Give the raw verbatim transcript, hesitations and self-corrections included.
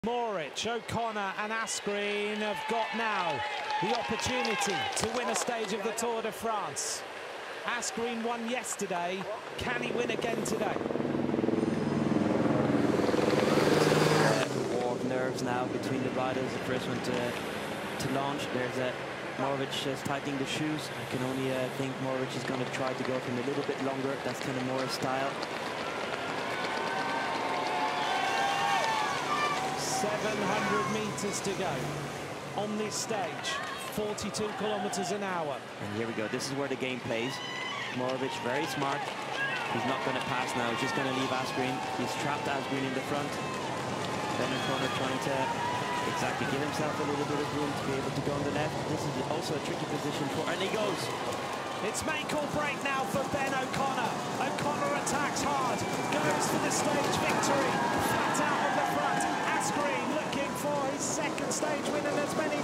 Mohoric, O'Connor and Asgreen have got now the opportunity to win a stage of the Tour de France. Asgreen won yesterday. Can he win again today? Uh, war of nerves now between the riders. The first one to, to launch. There's a Mohoric just tightening the shoes. I can only uh, think Mohoric is going to try to go for him a little bit longer. That's kind of more his style. seven hundred meters to go on this stage, forty-two kilometers an hour. And here we go. This is where the game plays. Mohoric, very smart. He's not going to pass now. He's just going to leave Asgreen. He's trapped Asgreen in the front. Ben O'Connor trying to exactly give himself a little bit of room to be able to go on the left. This is also a tricky position for, and he goes. It's make or break now for Ben O'Connor. O'Connor attacks hard, goes for the stage victory. Flat out on the front. Asgreen looking for his second stage win in as many